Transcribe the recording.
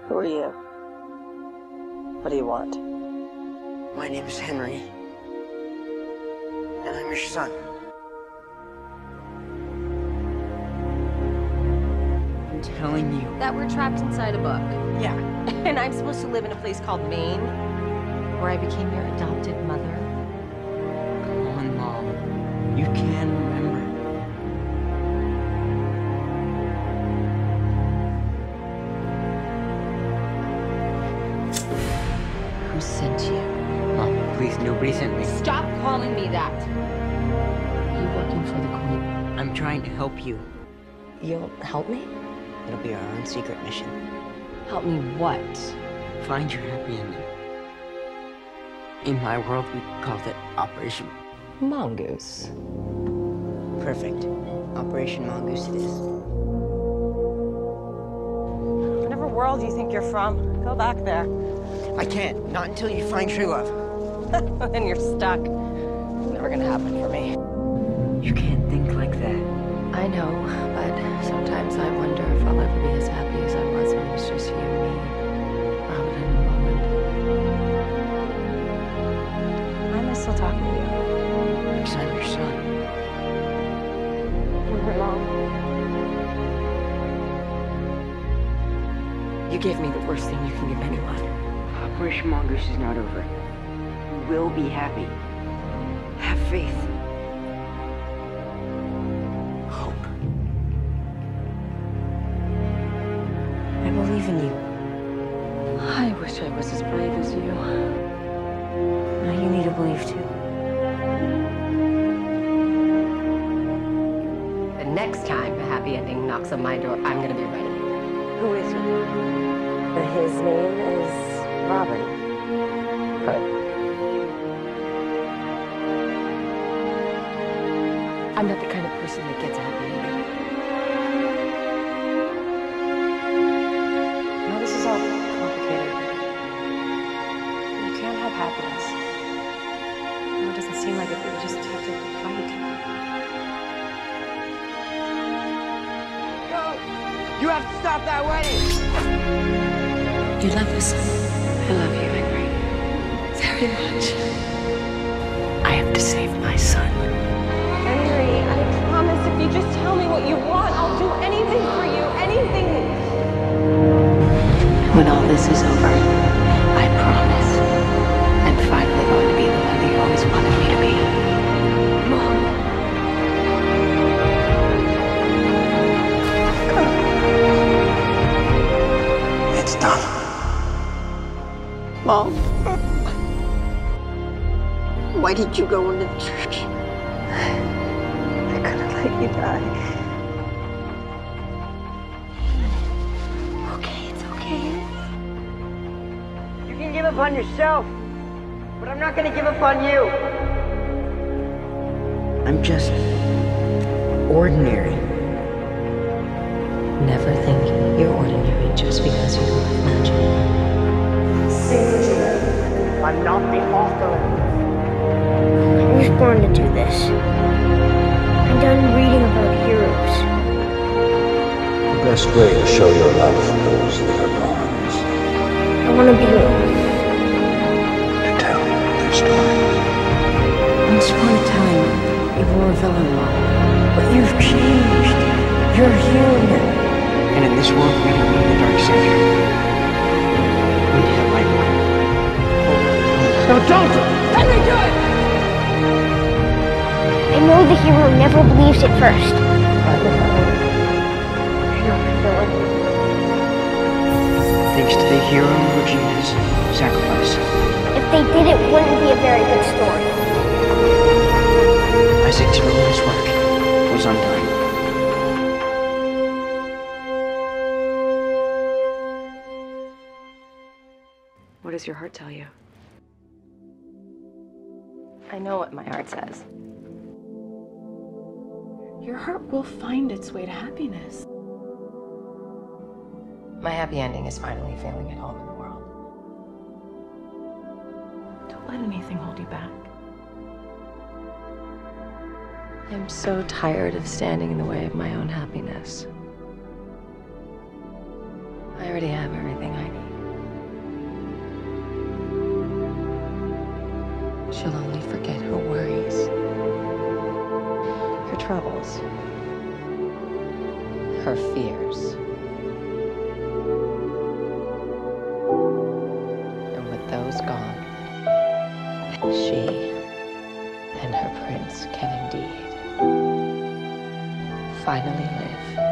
Who are you? What do you want? My name is Henry, and I'm your son. I'm telling you. That we're trapped inside a book. Yeah. And I'm supposed to live in a place called Maine, where I became your adopted mother. Come on, Mom. You can remember. Who sent you? Mom, please, nobody sent me. Stop calling me that! Are you working for the Queen? I'm trying to help you. You'll help me? It'll be our own secret mission. Help me what? Find your happy ending. In my world, we called it Operation Mongoose. Perfect. Operation Mongoose it is. Whatever world you think you're from, go back there. I can't. Not until you find true love. Then you're stuck. It's never gonna happen for me. You can't think like that. I know, but sometimes I wonder if I'll ever be as happy as I was when it was just you and me, Robin and Roland. Why am I still talking to you? Because I'm your son. You were wrong. You gave me the worst thing you can give anyone. Operation Mongoose is not over. You will be happy. Have faith. Hope. I believe in you. I wish I was as brave as you. Now you need to believe too. The next time a happy ending knocks on my door, I'm gonna be ready. Who is he? His name is Robin. Good. I'm not the kind of person that gets a happy ending. No, this is all complicated. You can't have happiness. No, it doesn't seem like it, but you just have to fight. Go! You have to stop that wedding! You love this? I love you, Henry. Very much. I have to save my son. Henry, I promise if you just tell me what you want, I'll do anything for you, anything. When all this is over, I promise I'm finally going to be the one that you always wanted me to be. Mom. It's done. Mom. Why did you go into the church? I couldn't let you die. Okay, it's okay. You can give up on yourself, but I'm not gonna give up on you. I'm just ordinary. Never think you're ordinary just because you love magic. I'm not the author. I was born to do this. I'm done reading about heroes. The best way to show your love for those that are gone I want to be one. is to tell their story. Once upon a time, you were a villain, Mom. But you've changed. You're human. And in this world, we don't need the dark savior. We need a light one. No, don't! Henry, do it! I know the hero never believes it first. Thanks to the hero Regina's sacrifice, If they did, it wouldn't be a very good story. Isaac's hero's work was undone. What does your heart tell you? I know what my heart says. Your heart will find its way to happiness. My happy ending is finally feeling at home in the world. Don't let anything hold you back. I'm so tired of standing in the way of my own happiness. I already have everything I need. troubles, her fears. And with those gone, she and her prince can indeed finally live